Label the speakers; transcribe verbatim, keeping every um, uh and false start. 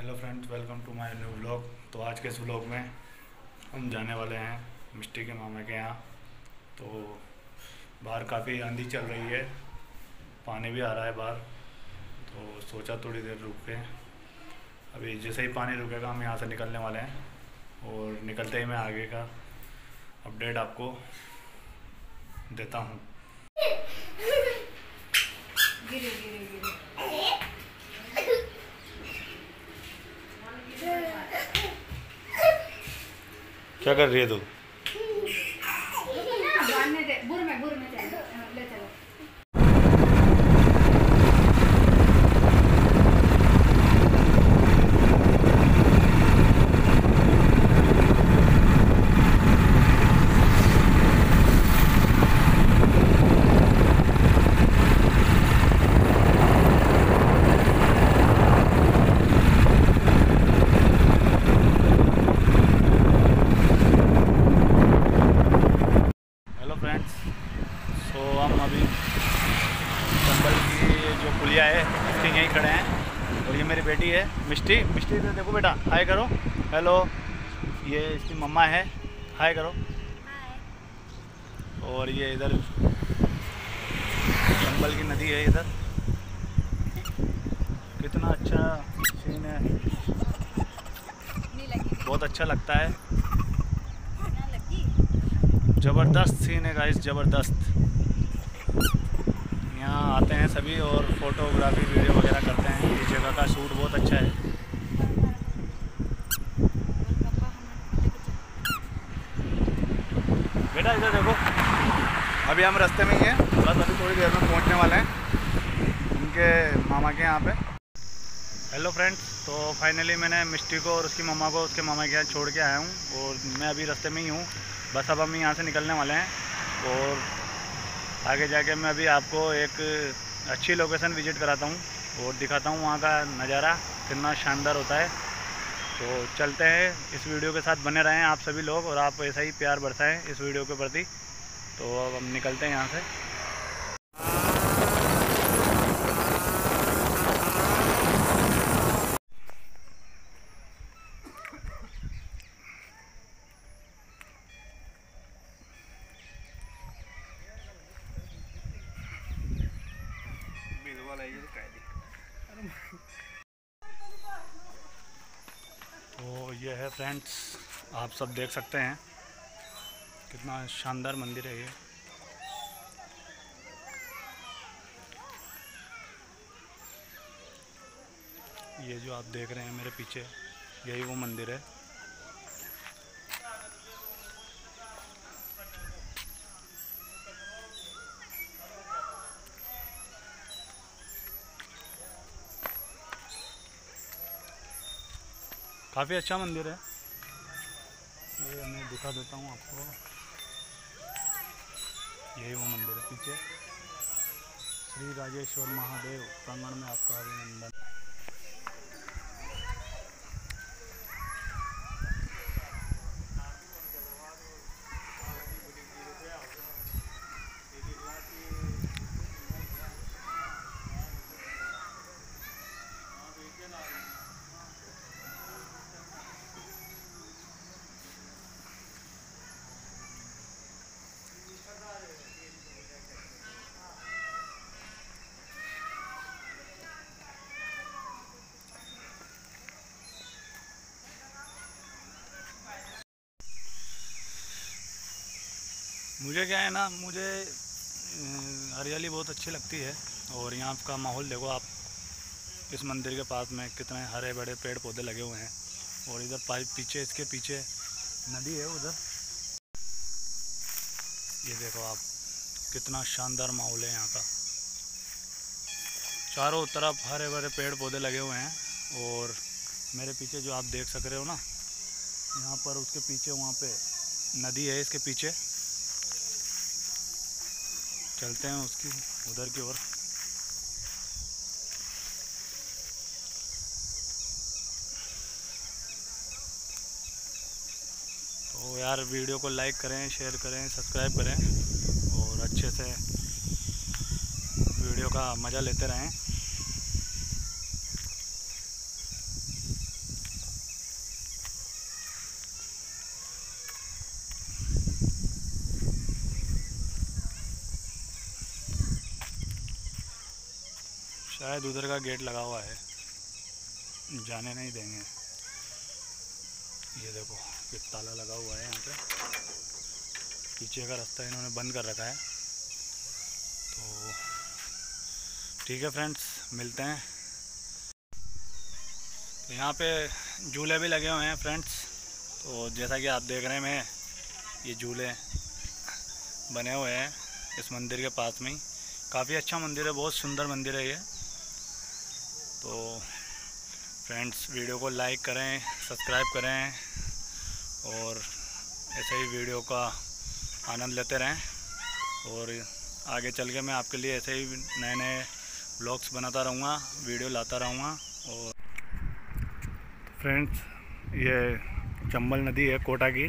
Speaker 1: Hello friends, welcome to my new vlog. तो आज के इस व्लॉग में हम जाने वाले हैं मिष्टी के मामा के यहाँ। तो बाहर काफ़ी आंधी चल रही है, पानी भी आ रहा है बाहर। तो सोचा थोड़ी देर रुक के, अभी जैसे ही पानी रुकेगा हम यहाँ से निकलने वाले हैं और निकलते ही मैं आगे का अपडेट आपको देता हूँ।
Speaker 2: गिरे गिरे गिरे
Speaker 1: क्या कर रही है तू?
Speaker 2: बांधने दे, बुर में बुर में चलो, ले चलो।
Speaker 1: तो हम अभी चंबल की जो पुलिया है इसके यहीं खड़े हैं और ये मेरी बेटी है मिष्टी। मिष्टी तो देखो बेटा, हाय करो, हेलो। ये इसकी मम्मा है, हाय करो। और ये इधर चंबल की नदी है, इधर कितना अच्छा सीन है, बहुत अच्छा लगता है, ज़बरदस्त सीन है गाइस, ज़बरदस्त। यहाँ आते हैं सभी और फोटोग्राफी वीडियो वगैरह करते हैं। इस जगह का शूट बहुत अच्छा है। बेटा इधर देखो, अभी हम रास्ते में ही हैं, बस अभी थोड़ी देर में पहुँचने वाले हैं उनके मामा के यहाँ पे। हेलो फ्रेंड्स, तो फाइनली मैंने मिष्टी को और उसकी मम्मा को उसके मामा के यहाँ छोड़ के आया हूँ और मैं अभी रास्ते में ही हूँ। बस अब हम यहाँ से निकलने वाले हैं और आगे जाके मैं अभी आपको एक अच्छी लोकेशन विज़िट कराता हूँ और दिखाता हूँ वहाँ का नज़ारा कितना शानदार होता है। तो चलते हैं, इस वीडियो के साथ बने रहें आप सभी लोग और आप ऐसा ही प्यार बरसाएं इस वीडियो के प्रति। तो अब हम निकलते हैं यहाँ से। तो ये है फ्रेंड्स, आप सब देख सकते हैं कितना शानदार मंदिर है ये। ये जो आप देख रहे हैं मेरे पीछे, यही वो मंदिर है। काफ़ी अच्छा मंदिर है ये, मैं दिखा देता हूँ आपको। यही वो मंदिर है पीछे, श्री राजेश्वर महादेव प्रांगण में आपका अभिनंदन। मुझे क्या है ना, मुझे हरियाली बहुत अच्छी लगती है और यहाँ का माहौल देखो आप। इस मंदिर के पास में कितने हरे बड़े पेड़ पौधे लगे हुए हैं और इधर पाइप पीछे, इसके पीछे नदी है उधर। ये देखो आप, कितना शानदार माहौल है यहाँ का। चारों तरफ हरे भरे पेड़ पौधे लगे हुए हैं और मेरे पीछे जो आप देख सक रहे हो ना, यहाँ पर उसके पीछे वहाँ पे नदी है, इसके पीछे चलते हैं उसकी उधर की ओर। तो यार वीडियो को लाइक करें, शेयर करें, सब्सक्राइब करें और अच्छे से वीडियो का मज़ा लेते रहें। शायद उधर का गेट लगा हुआ है, जाने नहीं देंगे। ये देखो ये ताला लगा हुआ है यहाँ पे, पीछे का रास्ता इन्होंने बंद कर रखा है। तो ठीक है फ्रेंड्स, मिलते हैं। तो यहाँ पे झूले भी लगे हुए हैं फ्रेंड्स। तो जैसा कि आप देख रहे हैं, मैं ये झूले बने हुए हैं इस मंदिर के पास में ही। काफ़ी अच्छा मंदिर है, बहुत सुंदर मंदिर है ये। तो फ्रेंड्स वीडियो को लाइक करें, सब्सक्राइब करें और ऐसे ही वीडियो का आनंद लेते रहें। और आगे चल के मैं आपके लिए ऐसे ही नए नए ब्लॉग्स बनाता रहूँगा, वीडियो लाता रहूँगा। और फ्रेंड्स ये चंबल नदी है कोटा की।